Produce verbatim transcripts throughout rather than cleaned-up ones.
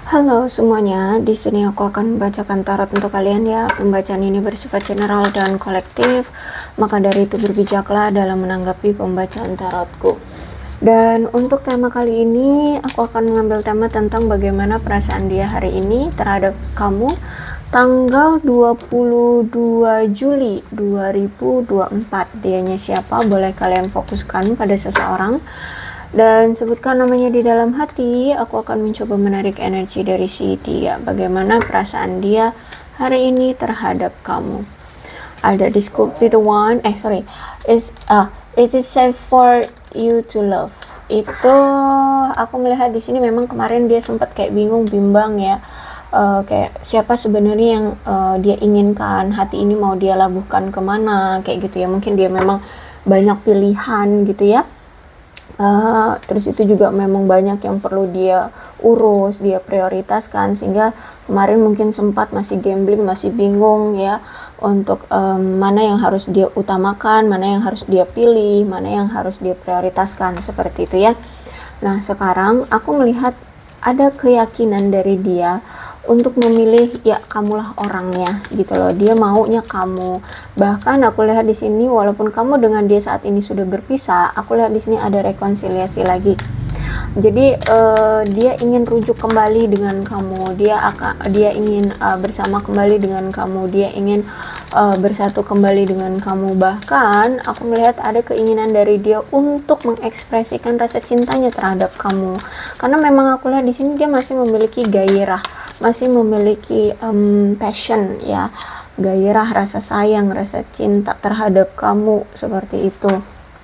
Halo semuanya, di sini aku akan membacakan tarot untuk kalian ya. Pembacaan ini bersifat general dan kolektif, maka dari itu berbijaklah dalam menanggapi pembacaan tarotku. Dan untuk tema kali ini, aku akan mengambil tema tentang bagaimana perasaan dia hari ini terhadap kamu tanggal dua puluh dua Juli dua ribu dua puluh empat. Dianya siapa? Boleh kalian fokuskan pada seseorang dan sebutkan namanya di dalam hati. Aku akan mencoba menarik energi dari si dia. Bagaimana perasaan dia hari ini terhadap kamu. Ada this could be the one. Eh sorry, is ah uh, it is safe for you to love. Itu aku melihat di sini memang kemarin dia sempat kayak bingung, bimbang ya. Uh, kayak siapa sebenarnya yang uh, dia inginkan, hati ini mau dia labuhkan kemana, kayak gitu ya. Mungkin dia memang banyak pilihan gitu ya. Uh, terus itu juga memang banyak yang perlu dia urus, dia prioritaskan, sehingga kemarin mungkin sempat masih gambling, masih bingung ya untuk um, mana yang harus dia utamakan, mana yang harus dia pilih, mana yang harus dia prioritaskan, seperti itu ya. Nah sekarang aku melihat ada keyakinan dari dia untuk memilih ya kamulah orangnya gitu loh. Dia maunya kamu. Bahkan aku lihat di sini walaupun kamu dengan dia saat ini sudah berpisah, aku lihat di sini ada rekonsiliasi lagi. Jadi uh, dia ingin rujuk kembali dengan kamu. Dia akan dia ingin uh, bersama kembali dengan kamu. Dia ingin uh, bersatu kembali dengan kamu. Bahkan aku melihat ada keinginan dari dia untuk mengekspresikan rasa cintanya terhadap kamu. Karena memang aku lihat di sini dia masih memiliki gairah, masih memiliki um, passion ya, gairah, rasa sayang, rasa cinta terhadap kamu, seperti itu.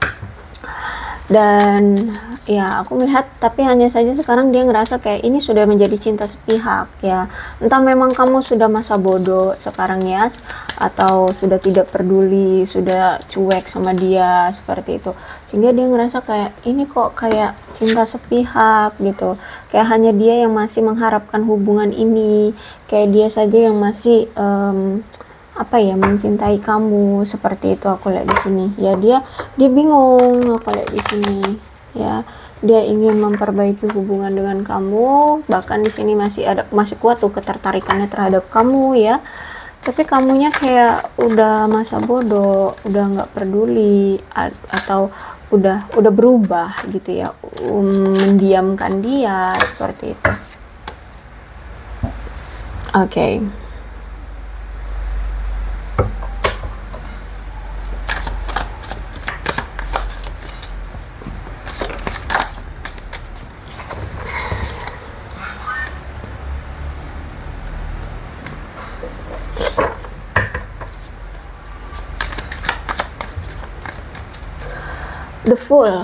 Dan ya aku melihat, tapi hanya saja sekarang dia ngerasa kayak ini sudah menjadi cinta sepihak ya. Entah memang kamu sudah masa bodoh sekarang ya, atau sudah tidak peduli, sudah cuek sama dia, seperti itu. Sehingga dia ngerasa kayak ini kok kayak cinta sepihak gitu. Kayak hanya dia yang masih mengharapkan hubungan ini, kayak dia saja yang masih um, apa ya, mencintai kamu, seperti itu aku lihat di sini ya. Dia dia bingung aku lihat di sini ya. Dia ingin memperbaiki hubungan dengan kamu, bahkan di sini masih ada masih kuat tuh ketertarikannya terhadap kamu ya. Tapi kamunya kayak udah masa bodoh, udah nggak peduli, atau udah udah berubah gitu ya, um, mendiamkan dia, seperti itu. Oke. Okay. The Fool.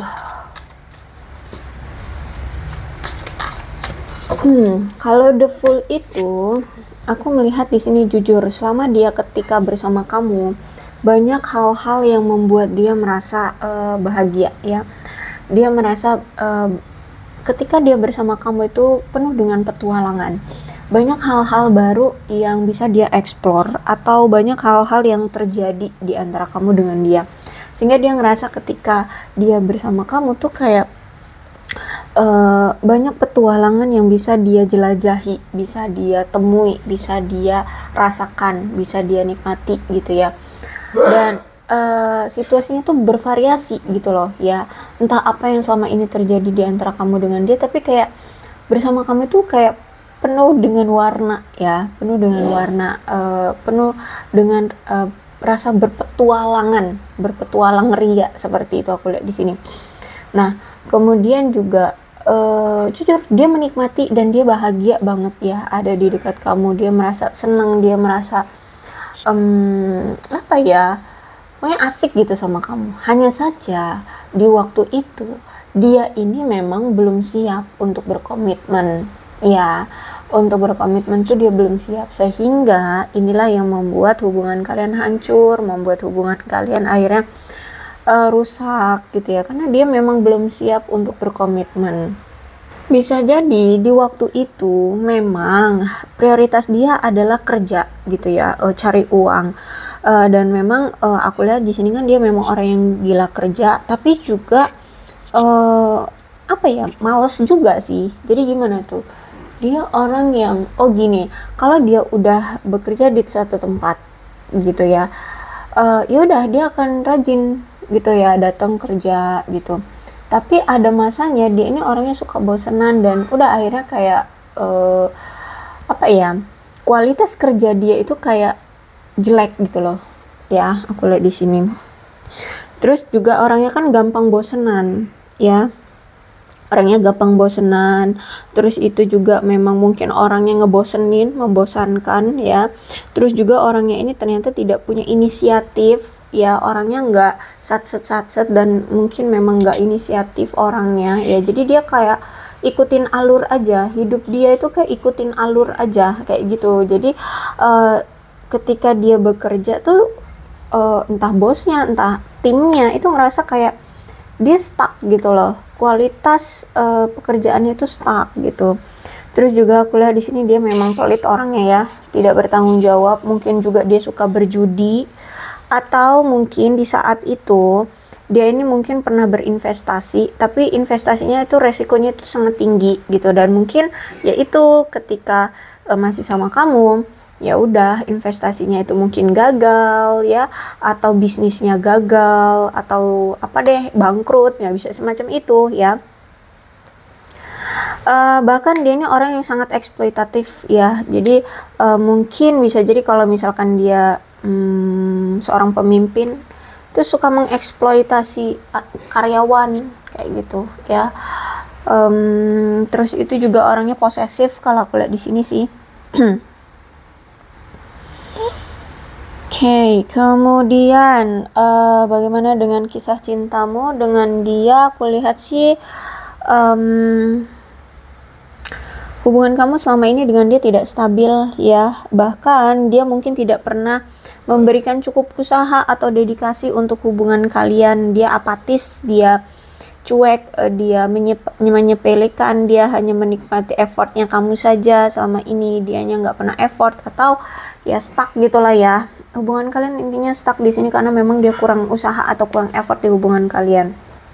Hmm, kalau The Fool itu, aku melihat di sini jujur, selama dia ketika bersama kamu, banyak hal-hal yang membuat dia merasa uh, bahagia ya. Dia merasa uh, ketika dia bersama kamu itu penuh dengan petualangan. Banyak hal-hal baru yang bisa dia explore, atau banyak hal-hal yang terjadi di antara kamu dengan dia. Sehingga dia ngerasa ketika dia bersama kamu tuh kayak uh, banyak petualangan yang bisa dia jelajahi, bisa dia temui, bisa dia rasakan, bisa dia nikmati gitu ya. Dan uh, situasinya tuh bervariasi gitu loh ya. Entah apa yang selama ini terjadi di antara kamu dengan dia, tapi kayak bersama kamu tuh kayak penuh dengan warna ya, penuh dengan warna, uh, penuh dengan uh, rasa berpetualangan, berpetualang ria, seperti itu aku lihat di sini. Nah, kemudian juga uh, jujur dia menikmati dan dia bahagia banget ya ada di dekat kamu. Dia merasa senang, dia merasa um, apa ya, pokoknya asik gitu sama kamu. Hanya saja di waktu itu dia ini memang belum siap untuk berkomitmen ya. Untuk berkomitmen tuh dia belum siap, sehingga inilah yang membuat hubungan kalian hancur, membuat hubungan kalian akhirnya uh, rusak gitu ya, karena dia memang belum siap untuk berkomitmen. Bisa jadi di waktu itu memang prioritas dia adalah kerja gitu ya, uh, cari uang, uh, dan memang uh, aku lihat di sini kan dia memang orang yang gila kerja, tapi juga uh, apa ya, males juga sih. Jadi gimana tuh? dia orang yang, oh gini, kalau dia udah bekerja di suatu tempat gitu ya, uh, ya udah dia akan rajin gitu ya datang kerja gitu. Tapi ada masanya dia ini orangnya suka bosenan dan udah akhirnya kayak uh, apa ya, kualitas kerja dia itu kayak jelek gitu loh ya, aku lihat di sini. Terus juga orangnya kan gampang bosenan ya, orangnya gampang bosenan. Terus itu juga memang mungkin orangnya ngebosenin, membosankan ya. Terus juga orangnya ini ternyata tidak punya inisiatif ya, orangnya nggak satset satset dan mungkin memang nggak inisiatif orangnya ya. Jadi dia kayak ikutin alur aja, hidup dia itu kayak ikutin alur aja kayak gitu. Jadi uh, ketika dia bekerja tuh uh, entah bosnya entah timnya itu ngerasa kayak dia stuck gitu loh, kualitas uh, pekerjaannya itu stuck gitu. Terus juga aku lihat di sini dia memang pelit orangnya ya, tidak bertanggung jawab. Mungkin juga dia suka berjudi, atau mungkin di saat itu dia ini mungkin pernah berinvestasi, tapi investasinya itu resikonya itu sangat tinggi gitu. Dan mungkin yaitu ketika uh, masih sama kamu, ya udah investasinya itu mungkin gagal ya, atau bisnisnya gagal, atau apa deh bangkrut ya, bisa semacam itu ya. Uh, bahkan dia ini orang yang sangat eksploitatif ya. Jadi uh, mungkin bisa jadi kalau misalkan dia hmm, seorang pemimpin itu suka mengeksploitasi karyawan kayak gitu ya. Um, terus itu juga orangnya posesif kalau aku lihat di sini sih. Oke, okay, kemudian uh, bagaimana dengan kisah cintamu dengan dia? Aku lihat sih um, hubungan kamu selama ini dengan dia tidak stabil ya. Bahkan dia mungkin tidak pernah memberikan cukup usaha atau dedikasi untuk hubungan kalian. Dia apatis, dia cuek, uh, dia menyep- menyepelekan, dia hanya menikmati effortnya kamu saja selama ini. Dianya nggak pernah effort atau ya stuck gitulah ya. Hubungan kalian intinya stuck di sini karena memang dia kurang usaha atau kurang effort di hubungan kalian.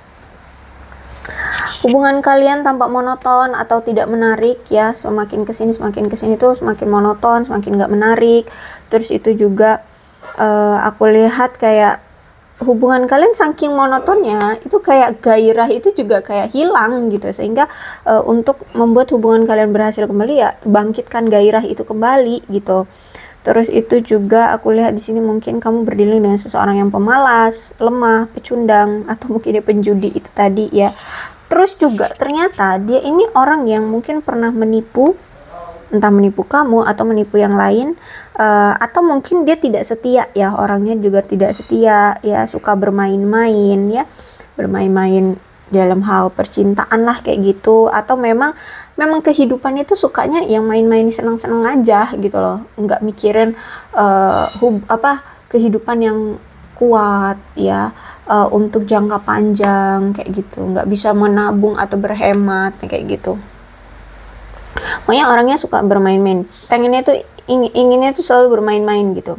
Hubungan kalian tampak monoton atau tidak menarik ya, semakin kesini semakin kesini tuh semakin monoton, semakin nggak menarik. Terus itu juga uh, aku lihat kayak hubungan kalian saking monotonnya itu kayak gairah itu juga kayak hilang gitu, sehingga uh, untuk membuat hubungan kalian berhasil kembali ya bangkitkan gairah itu kembali gitu. Terus itu juga aku lihat di sini mungkin kamu berdialog dengan seseorang yang pemalas, lemah, pecundang, atau mungkin dia penjudi itu tadi ya. Terus juga ternyata dia ini orang yang mungkin pernah menipu, entah menipu kamu atau menipu yang lain, uh, atau mungkin dia tidak setia ya, orangnya juga tidak setia ya, suka bermain-main ya, bermain-main dalam hal percintaan lah kayak gitu, atau memang memang kehidupannya itu sukanya yang main-main senang-senang aja gitu loh, nggak mikirin uh, hub, apa kehidupan yang kuat ya, uh, untuk jangka panjang kayak gitu, nggak bisa menabung atau berhemat kayak gitu. Pokoknya orangnya suka bermain-main, pengennya tuh ingin, inginnya tuh selalu bermain-main gitu.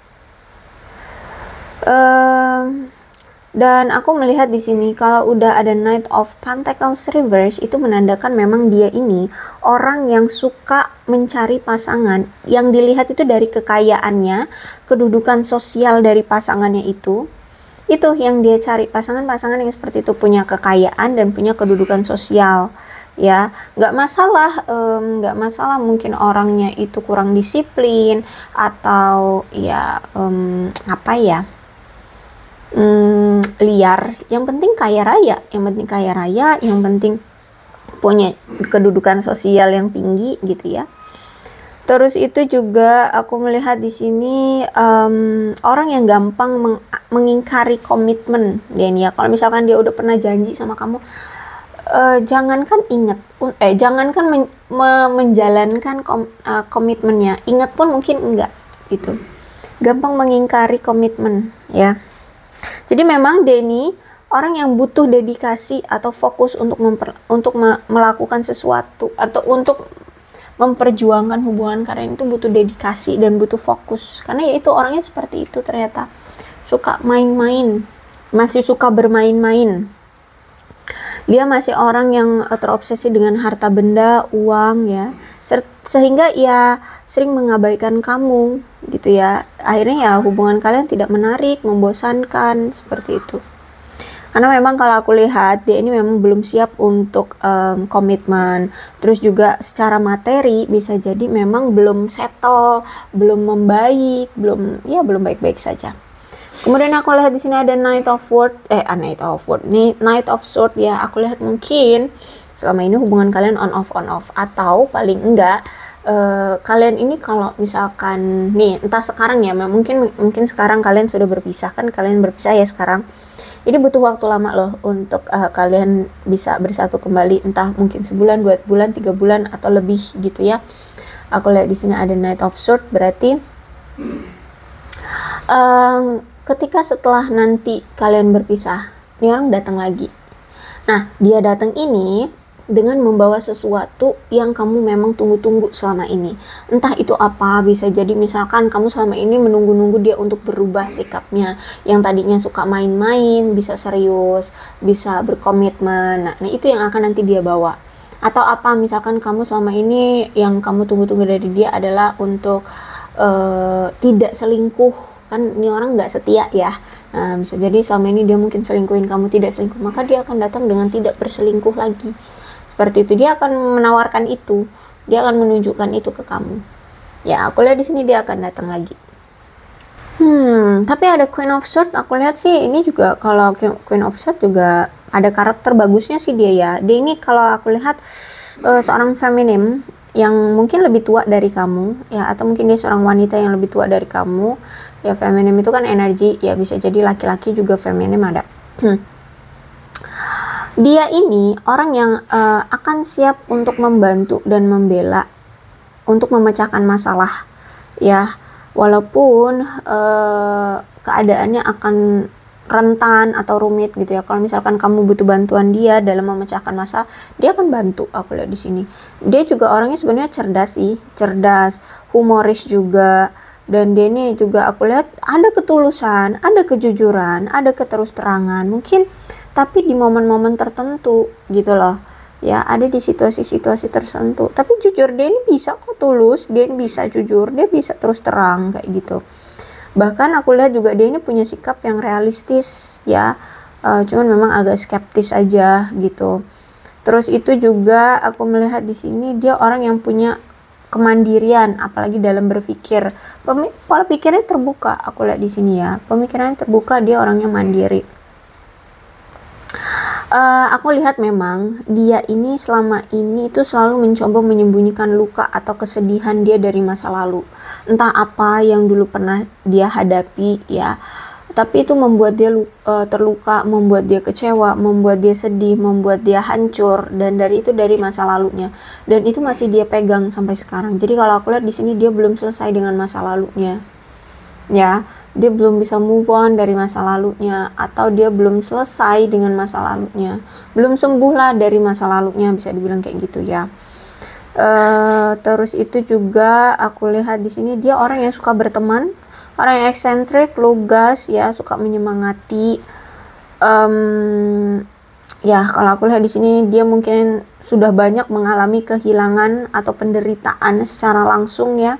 Uh, Dan aku melihat di sini kalau udah ada Knight of Pentacles reverse itu menandakan memang dia ini orang yang suka mencari pasangan. Yang dilihat itu dari kekayaannya, kedudukan sosial dari pasangannya itu. Itu yang dia cari, pasangan-pasangan yang seperti itu, punya kekayaan dan punya kedudukan sosial. Ya, nggak masalah, um, nggak masalah mungkin orangnya itu kurang disiplin atau ya um, apa ya? Hmm, liar, yang penting kaya raya, yang penting kaya raya, yang penting punya kedudukan sosial yang tinggi gitu ya. Terus itu juga aku melihat di sini um, orang yang gampang meng mengingkari komitmen dia nih ya. Kalau misalkan dia udah pernah janji sama kamu, uh, jangankan inget, eh jangankan men me menjalankan kom uh, komitmennya, inget pun mungkin enggak gitu. Gampang mengingkari komitmen ya. Jadi memang Denny orang yang butuh dedikasi atau fokus untuk memper, untuk me, melakukan sesuatu atau untuk memperjuangkan hubungan kalian itu butuh dedikasi dan butuh fokus, karena ya itu orangnya seperti itu ternyata, suka main-main, masih suka bermain-main Dia masih orang yang uh, terobsesi dengan harta benda, uang ya, sehingga ia sering mengabaikan kamu gitu ya. Akhirnya ya hubungan kalian tidak menarik, membosankan seperti itu. Karena memang kalau aku lihat dia ini memang belum siap untuk um, komitmen. Terus juga secara materi bisa jadi memang belum settle, belum membaik, belum ya belum baik-baik saja. Kemudian aku lihat di sini ada Knight of Swords, eh Knight of Swords, nih Knight of Swords ya. Aku lihat mungkin selama ini hubungan kalian on off on off, atau paling enggak uh, kalian ini kalau misalkan nih entah sekarang ya, mungkin mungkin sekarang kalian sudah berpisah kan, kalian berpisah ya sekarang. Ini butuh waktu lama loh untuk uh, kalian bisa bersatu kembali, entah mungkin sebulan, dua bulan, tiga bulan atau lebih gitu ya. Aku lihat di sini ada Knight of Swords, berarti um, ketika setelah nanti kalian berpisah, ini orang datang lagi. Nah, dia datang ini dengan membawa sesuatu yang kamu memang tunggu-tunggu selama ini. Entah itu apa, bisa jadi misalkan kamu selama ini menunggu-nunggu dia untuk berubah sikapnya. Yang tadinya suka main-main, bisa serius, bisa berkomitmen. Nah, itu yang akan nanti dia bawa. Atau apa, misalkan kamu selama ini yang kamu tunggu-tunggu dari dia adalah untuk uh, tidak selingkuh. Kan ini orang nggak setia ya. Nah, bisa jadi selama ini dia mungkin selingkuhin kamu, tidak selingkuh, maka dia akan datang dengan tidak berselingkuh lagi. Seperti itu, dia akan menawarkan itu, dia akan menunjukkan itu ke kamu. Ya, aku lihat di sini dia akan datang lagi. Hmm, tapi ada Queen of Swords, aku lihat sih ini juga kalau Queen of Swords juga ada karakter bagusnya sih dia ya. Dia ini kalau aku lihat uh, seorang feminim yang mungkin lebih tua dari kamu ya, atau mungkin dia seorang wanita yang lebih tua dari kamu. Ya, feminim itu kan energi, ya bisa jadi laki-laki juga feminim ada. Dia ini orang yang uh, akan siap untuk membantu dan membela, untuk memecahkan masalah. Ya, walaupun uh, keadaannya akan rentan atau rumit gitu ya. Kalau misalkan kamu butuh bantuan dia dalam memecahkan masalah, dia akan bantu. Aku lihat di sini. Dia juga orangnya sebenarnya cerdas sih, cerdas, humoris juga. Dan dia ini juga aku lihat ada ketulusan, ada kejujuran, ada keterus-terangan mungkin, tapi di momen-momen tertentu gitu loh ya, ada di situasi-situasi tertentu. Tapi jujur, dia ini bisa kok tulus, dia ini bisa jujur, dia bisa terus terang kayak gitu. Bahkan aku lihat juga dia ini punya sikap yang realistis ya, uh, cuman memang agak skeptis aja gitu. Terus itu juga aku melihat di sini dia orang yang punya kemandirian, apalagi dalam berpikir. Pola pikirnya terbuka, aku lihat di sini ya. Pemikirannya terbuka, dia orangnya mandiri. Uh, aku lihat memang dia ini selama ini itu selalu mencoba menyembunyikan luka atau kesedihan dia dari masa lalu. Entah apa yang dulu pernah dia hadapi ya. Tapi itu membuat dia uh, terluka, membuat dia kecewa, membuat dia sedih, membuat dia hancur, dan dari itu dari masa lalunya. Dan itu masih dia pegang sampai sekarang. Jadi kalau aku lihat di sini dia belum selesai dengan masa lalunya. Ya, dia belum bisa move on dari masa lalunya, atau dia belum selesai dengan masa lalunya. Belum sembuh lah dari masa lalunya, bisa dibilang kayak gitu ya. Uh, terus itu juga aku lihat di sini dia orang yang suka berteman. Orang yang eksentrik, lugas ya, suka menyemangati. Um, ya, kalau aku lihat di sini dia mungkin sudah banyak mengalami kehilangan atau penderitaan secara langsung ya.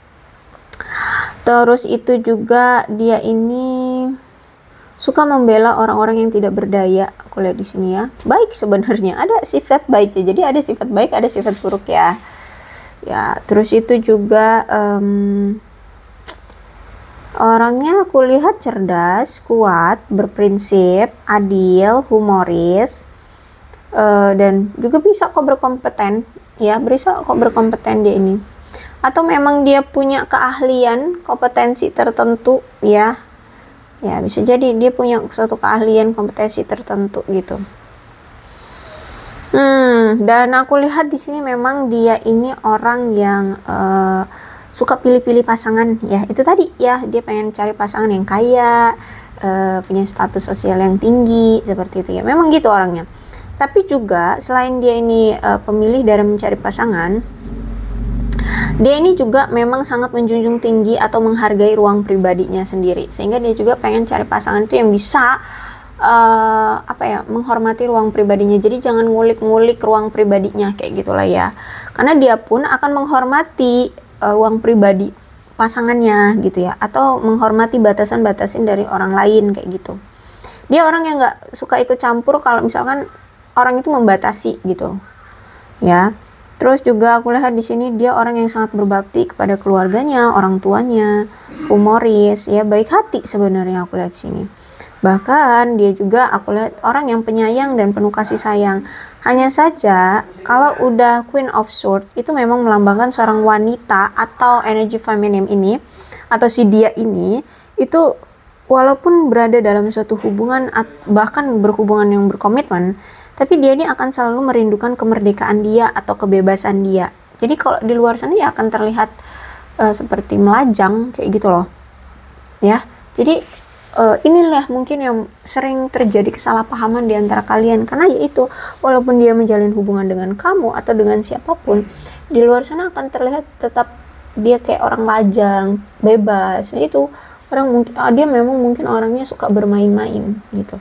Terus itu juga dia ini suka membela orang-orang yang tidak berdaya. Aku lihat di sini ya. Baik sebenarnya, ada sifat baik ya. Jadi ada sifat baik, ada sifat buruk ya. Ya, terus itu juga um, orangnya aku lihat cerdas, kuat, berprinsip, adil, humoris, uh, dan juga bisa kok berkompeten ya, bisa kok berkompeten dia ini. Atau memang dia punya keahlian, kompetensi tertentu ya. Ya, bisa jadi dia punya suatu keahlian, kompetensi tertentu gitu. Hmm, dan aku lihat di sini memang dia ini orang yang uh, suka pilih-pilih pasangan ya, itu tadi ya, dia pengen cari pasangan yang kaya, uh, punya status sosial yang tinggi, seperti itu ya, memang gitu orangnya. Tapi juga selain dia ini uh, pemilih dalam mencari pasangan, dia ini juga memang sangat menjunjung tinggi atau menghargai ruang pribadinya sendiri, sehingga dia juga pengen cari pasangan itu yang bisa uh, apa ya, menghormati ruang pribadinya. Jadi jangan ngulik-ngulik ruang pribadinya kayak gitulah ya, karena dia pun akan menghormati uh, ruang pribadi pasangannya gitu ya, atau menghormati batasan-batasan dari orang lain kayak gitu. Dia orang yang nggak suka ikut campur kalau misalkan orang itu membatasi gitu ya. Terus juga aku lihat di sini dia orang yang sangat berbakti kepada keluarganya, orang tuanya, humoris ya, baik hati sebenarnya aku lihat di sini. Bahkan dia juga aku lihat orang yang penyayang dan penuh kasih sayang. Hanya saja kalau udah Queen of Swords itu memang melambangkan seorang wanita atau energi feminim ini, atau si dia ini itu walaupun berada dalam suatu hubungan bahkan berhubungan yang berkomitmen, tapi dia ini akan selalu merindukan kemerdekaan dia atau kebebasan dia. Jadi kalau di luar sana ya akan terlihat uh, seperti melajang kayak gitu loh ya. Jadi uh, inilah mungkin yang sering terjadi kesalahpahaman di antara kalian, karena yaitu walaupun dia menjalin hubungan dengan kamu atau dengan siapapun, di luar sana akan terlihat tetap dia kayak orang lajang, bebas. Nah, itu orang mungkin uh, dia memang mungkin orangnya suka bermain-main gitu.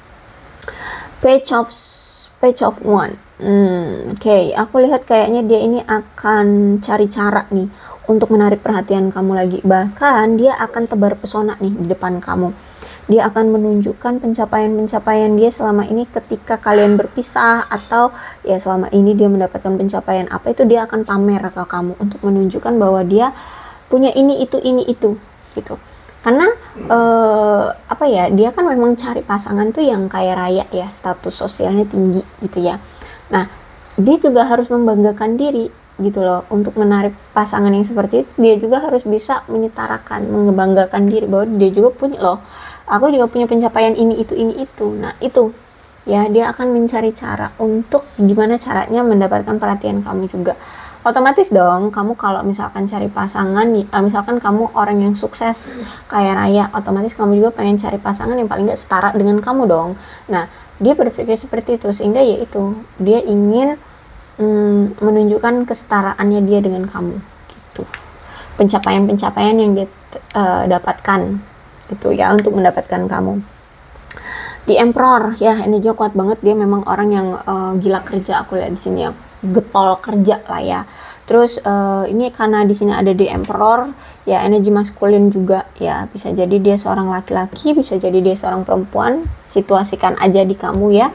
Page of Page of One. Hmm, Oke, okay. Aku lihat kayaknya dia ini akan cari cara nih untuk menarik perhatian kamu lagi. Bahkan dia akan tebar pesona nih di depan kamu. Dia akan menunjukkan pencapaian-pencapaian dia selama ini ketika kalian berpisah, atau ya selama ini dia mendapatkan pencapaian apa, itu dia akan pamer ke kamu untuk menunjukkan bahwa dia punya ini itu ini itu gitu. Karena eh, apa ya, dia kan memang cari pasangan tuh yang kaya raya ya, status sosialnya tinggi gitu ya. Nah, dia juga harus membanggakan diri gitu loh. Untuk menarik pasangan yang seperti itu, dia juga harus bisa menyetarakan, membanggakan diri bahwa dia juga punya loh, aku juga punya pencapaian ini itu ini itu. Nah itu ya, dia akan mencari cara untuk gimana caranya mendapatkan perhatian kamu juga. Otomatis dong, kamu kalau misalkan cari pasangan, misalkan kamu orang yang sukses, kaya raya, otomatis kamu juga pengen cari pasangan yang paling gak setara dengan kamu dong. Nah, dia berpikir seperti itu, sehingga ya itu, dia ingin mm, menunjukkan kesetaraannya dia dengan kamu, gitu. Pencapaian-pencapaian yang dia uh, dapatkan, gitu ya, untuk mendapatkan kamu. Di Emperor, ya energinya kuat banget, dia memang orang yang uh, gila kerja, aku lihat di sini ya. Getol kerja lah ya. Terus uh, ini karena di sini ada di Emperor ya, energi maskulin juga ya, bisa jadi dia seorang laki-laki, bisa jadi dia seorang perempuan. Situasikan aja di kamu ya.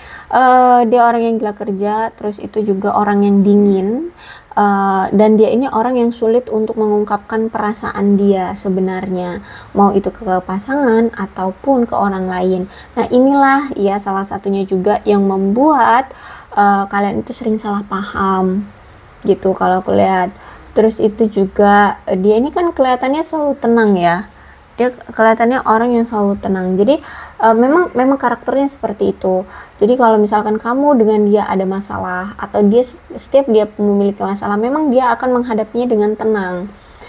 Uh, dia orang yang gila kerja, terus itu juga orang yang dingin, uh, dan dia ini orang yang sulit untuk mengungkapkan perasaan dia sebenarnya, mau itu ke pasangan ataupun ke orang lain. Nah inilah ya salah satunya juga yang membuat Uh, kalian itu sering salah paham gitu kalau aku lihat. Terus itu juga uh, dia ini kan kelihatannya selalu tenang ya, dia kelihatannya orang yang selalu tenang. Jadi uh, memang memang karakternya seperti itu. Jadi kalau misalkan kamu dengan dia ada masalah, atau dia setiap dia memiliki masalah, memang dia akan menghadapinya dengan tenang.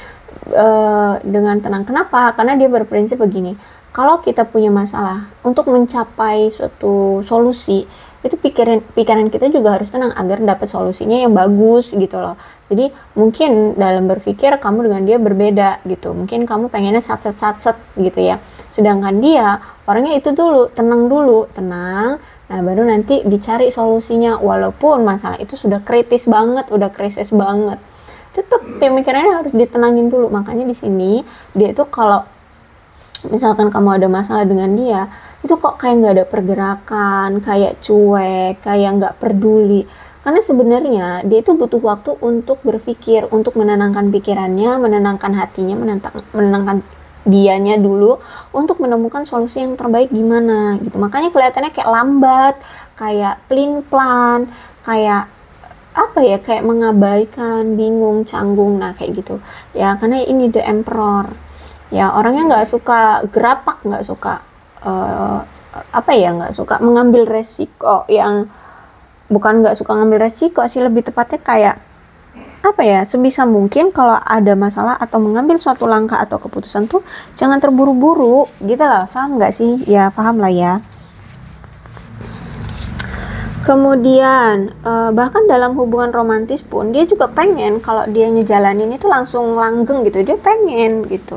Uh, dengan tenang. Kenapa? Karena dia berprinsip begini, kalau kita punya masalah, untuk mencapai suatu solusi itu pikiran pikiran kita juga harus tenang agar dapat solusinya yang bagus gitu loh. Jadi mungkin dalam berpikir kamu dengan dia berbeda gitu. Mungkin kamu pengennya sat-sat-sat gitu ya. Sedangkan dia orangnya itu dulu, tenang dulu, tenang. Nah, baru nanti dicari solusinya, walaupun masalah itu sudah kritis banget, udah krisis banget. Tetap pemikirannya harus ditenangin dulu. Makanya di sini dia itu kalau misalkan kamu ada masalah dengan dia, itu kok kayak nggak ada pergerakan, kayak cuek, kayak nggak peduli. Karena sebenarnya dia itu butuh waktu untuk berpikir, untuk menenangkan pikirannya, menenangkan hatinya, menenangkan, menenangkan dianya dulu, untuk menemukan solusi yang terbaik gimana gitu. Makanya kelihatannya kayak lambat, kayak pelin-pelan, kayak apa ya, kayak mengabaikan, bingung, canggung, nah kayak gitu ya. Karena ini The Emperor ya, orangnya nggak suka gerapak, nggak suka uh, apa ya, nggak suka mengambil resiko, yang bukan nggak suka ngambil resiko sih, lebih tepatnya kayak apa ya, sebisa mungkin kalau ada masalah atau mengambil suatu langkah atau keputusan tuh jangan terburu-buru gitu lah. Paham nggak sih? Ya paham lah ya. Kemudian uh, bahkan dalam hubungan romantis pun dia juga pengen kalau dia ngejalanin itu langsung langgeng gitu, dia pengen gitu.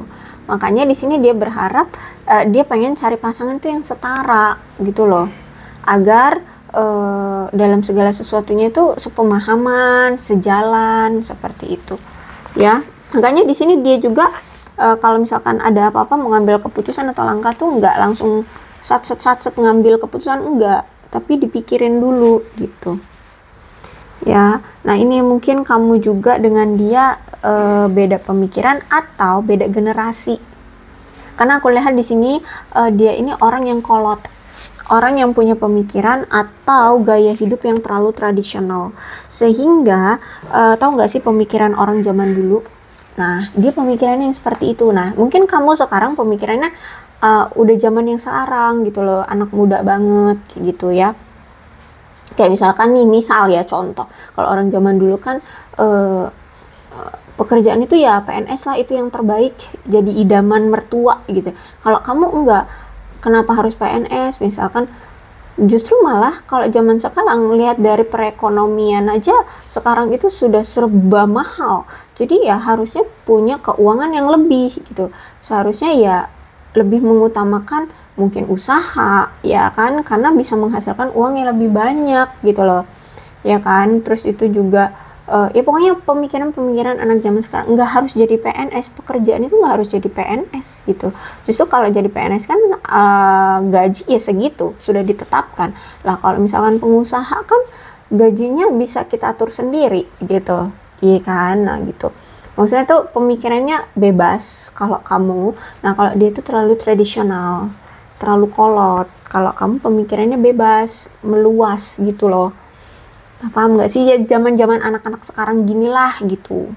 Makanya di sini dia berharap uh, dia pengen cari pasangan tuh yang setara gitu loh, agar uh, dalam segala sesuatunya itu sepemahaman, sejalan seperti itu ya. Makanya di sini dia juga uh, kalau misalkan ada apa-apa mengambil keputusan atau langkah tuh nggak langsung sat-sat-sat ngambil keputusan, enggak, tapi dipikirin dulu gitu ya. Nah ini mungkin kamu juga dengan dia e, beda pemikiran atau beda generasi, karena aku lihat di sini e, dia ini orang yang kolot, orang yang punya pemikiran atau gaya hidup yang terlalu tradisional, sehingga e, tahu nggak sih pemikiran orang zaman dulu. Nah dia pemikirannya yang seperti itu. Nah mungkin kamu sekarang pemikirannya e, udah zaman yang sekarang gitu loh, anak muda banget kayak gitu ya. Kayak misalkan nih, misal ya contoh, kalau orang zaman dulu kan eh, pekerjaan itu ya P N S lah, itu yang terbaik, jadi idaman mertua gitu. Kalau kamu enggak, kenapa harus P N S misalkan? Justru malah kalau zaman sekarang lihat dari perekonomian aja sekarang itu sudah serba mahal, jadi ya harusnya punya keuangan yang lebih gitu. Seharusnya ya lebih mengutamakan mungkin usaha ya kan, karena bisa menghasilkan uang yang lebih banyak gitu loh ya kan. Terus itu juga uh, ya pokoknya pemikiran-pemikiran anak zaman sekarang, nggak harus jadi P N S, pekerjaan itu nggak harus jadi P N S gitu. Justru kalau jadi P N S kan uh, gaji ya segitu, sudah ditetapkan lah. Kalau misalkan pengusaha kan gajinya bisa kita atur sendiri gitu iya kan. Nah gitu, maksudnya tuh pemikirannya bebas kalau kamu. Nah kalau dia tuh terlalu tradisional, terlalu kolot. Kalau kamu pemikirannya bebas, meluas gitu loh. Nah, paham nggak sih ya, zaman-zaman anak-anak sekarang ginilah gitu.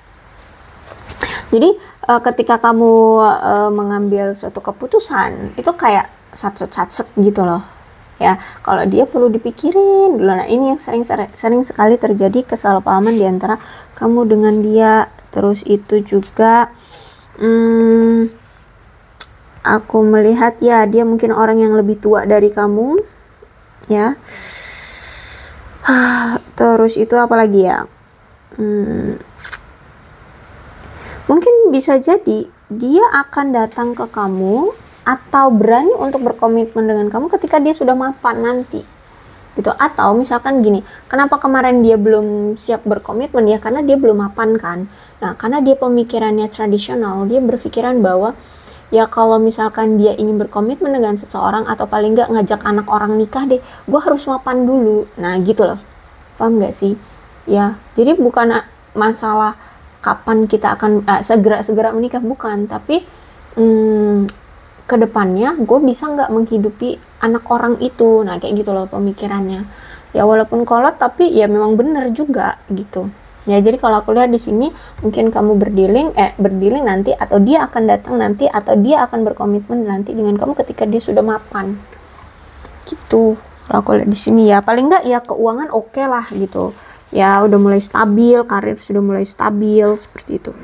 Jadi uh, ketika kamu uh, mengambil suatu keputusan itu kayak sat-sat-sat gitu loh ya. Kalau dia perlu dipikirin dulu. Nah ini yang sering sering sekali terjadi kesalahpahaman di antara kamu dengan dia. Terus itu juga hmm, aku melihat ya dia mungkin orang yang lebih tua dari kamu ya. Terus itu apa lagi ya, hmm, mungkin bisa jadi dia akan datang ke kamu atau berani untuk berkomitmen dengan kamu ketika dia sudah mapan nanti gitu. Atau misalkan gini, kenapa kemarin dia belum siap berkomitmen ya, karena dia belum mapan kan. Nah karena dia pemikirannya tradisional, dia berpikiran bahwa ya kalau misalkan dia ingin berkomitmen dengan seseorang atau paling nggak ngajak anak orang nikah deh, gue harus mapan dulu. Nah gitu loh, paham nggak sih ya. Jadi bukan masalah kapan kita akan uh, segera-segera menikah, bukan, tapi hmm, kedepannya gue bisa nggak menghidupi anak orang itu. Nah kayak gitu loh pemikirannya ya, walaupun kolot tapi ya memang bener juga gitu ya. Jadi kalau aku lihat di sini mungkin kamu berdealing eh berdealing nanti, atau dia akan datang nanti, atau dia akan berkomitmen nanti dengan kamu ketika dia sudah mapan gitu. Kalau aku lihat di sini ya, paling nggak ya keuangan oke okay lah gitu ya, udah mulai stabil, karir sudah mulai stabil seperti itu.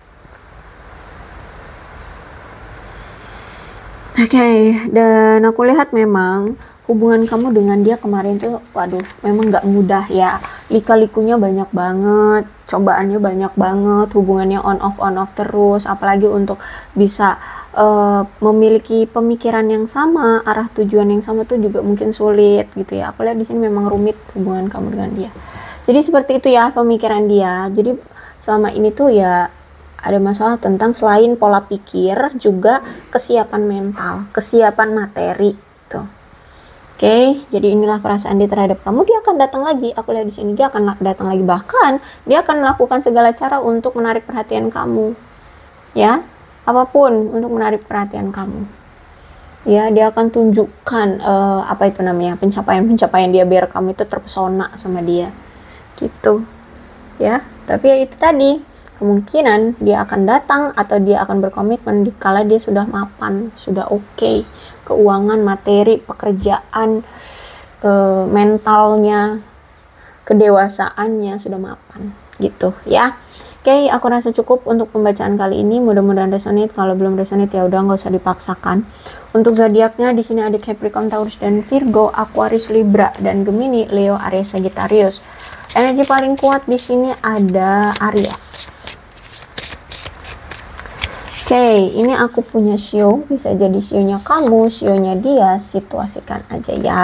Oke, okay, dan aku lihat memang hubungan kamu dengan dia kemarin tuh, waduh, memang nggak mudah ya. Lika-likunya banyak banget, cobaannya banyak banget, hubungannya on off on off terus. Apalagi untuk bisa uh, memiliki pemikiran yang sama, arah tujuan yang sama tuh juga mungkin sulit gitu ya. Aku lihat di sini memang rumit hubungan kamu dengan dia. Jadi seperti itu ya pemikiran dia. Jadi selama ini tuh ya ada masalah tentang selain pola pikir juga kesiapan mental, kesiapan materi gitu. Oke, okay, jadi inilah perasaan dia terhadap kamu. Dia akan datang lagi. Aku lihat di sini dia akan datang lagi, bahkan dia akan melakukan segala cara untuk menarik perhatian kamu. Ya, apapun untuk menarik perhatian kamu. Ya, dia akan tunjukkan uh, apa itu namanya, pencapaian-pencapaian dia biar kamu itu terpesona sama dia. Gitu. Ya, tapi ya itu tadi, kemungkinan dia akan datang atau dia akan berkomitmen dikala dia sudah mapan, sudah oke, okay. Keuangan, materi, pekerjaan, e, mentalnya, kedewasaannya sudah mapan, gitu ya. Oke, okay, aku rasa cukup untuk pembacaan kali ini. Mudah-mudahan resonate. Kalau belum resonate ya udah nggak usah dipaksakan. Untuk zodiaknya di sini ada Capricorn, Taurus, dan Virgo, Aquarius, Libra, dan Gemini, Leo, Aries, Sagittarius. Energi paling kuat di sini ada Aries. Oke, ini aku punya shio, bisa jadi shio-nya kamu, shio-nya dia, situasikan aja ya.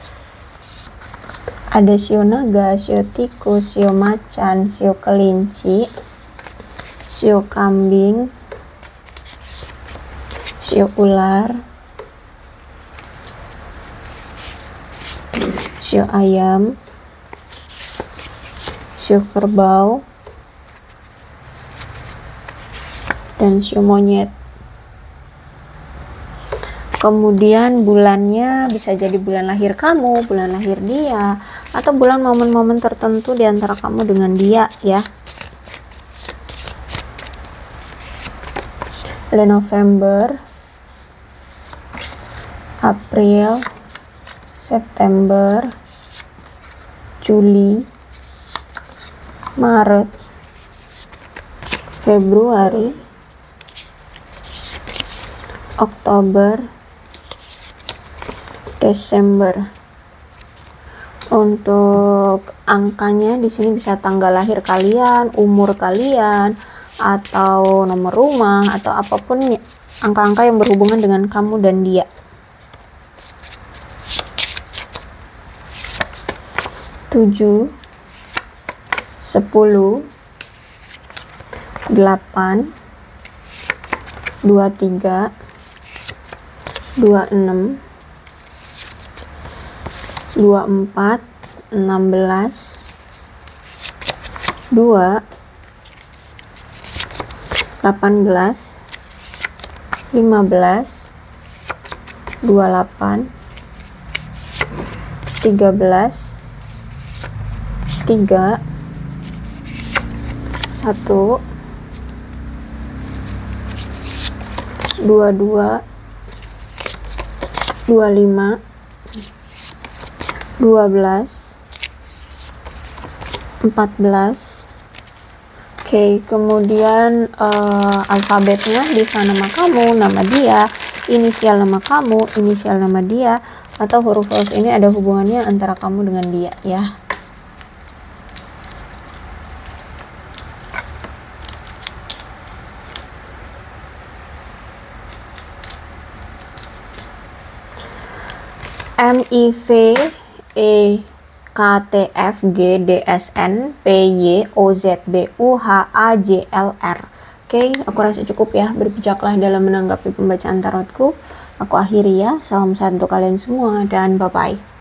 Ada shio naga, shio tikus, shio macan, shio kelinci, shio kambing, shio ular, shio ayam, shio kerbau, dan shio monyet. Kemudian bulannya bisa jadi bulan lahir kamu, bulan lahir dia, atau bulan momen-momen tertentu di antara kamu dengan dia ya. Ada November, April, September, Juli, Maret, Februari, Oktober, Desember. Untuk angkanya di sini bisa tanggal lahir kalian, umur kalian, atau nomor rumah, atau apapun angka-angka yang berhubungan dengan kamu dan dia. tujuh, sepuluh, delapan, dua puluh tiga, dua puluh enam, dua puluh empat, enam belas, dua, delapan belas, lima belas, dua puluh delapan, tiga belas, tiga, satu, dua puluh dua, dua puluh lima, dua belas, empat belas. Oke, kemudian uh, alfabetnya bisa nama kamu, nama dia, inisial nama kamu, inisial nama dia, atau huruf-huruf ini ada hubungannya antara kamu dengan dia ya. M I V E K T F G D S N P Y O Z B U H A J L R. Oke, aku rasa cukup ya. Berbijaklah dalam menanggapi pembacaan tarotku. Aku akhiri ya. Salam sehat untuk kalian semua dan bye-bye.